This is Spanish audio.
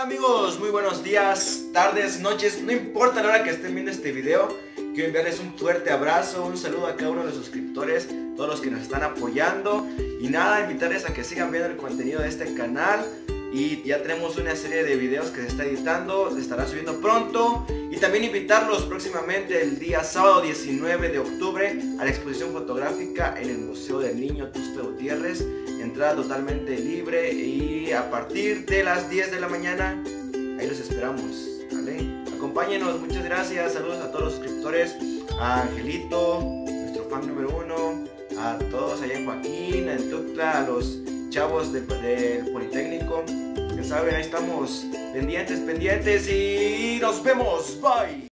amigos? Muy buenos días, tardes, noches, no importa la hora que estén viendo este video. Quiero enviarles un fuerte abrazo, un saludo a cada uno de los suscriptores, todos los que nos están apoyando. Y nada, invitarles a que sigan viendo el contenido de este canal. Y ya tenemos una serie de videos que se está editando, se estará subiendo pronto. Y también invitarlos próximamente el día sábado 19 de octubre a la exposición fotográfica en el Museo del Niño Tuxtla Gutiérrez. Entrada totalmente libre y a partir de las 10 de la mañana, ahí los esperamos, ¿vale? Acompáñenos, muchas gracias, saludos a todos los suscriptores, a Angelito, nuestro fan número 1, a todos allá en Joaquín, en Tuxtla, a los chavos del Politécnico. Ya saben, ahí estamos pendientes y nos vemos, bye.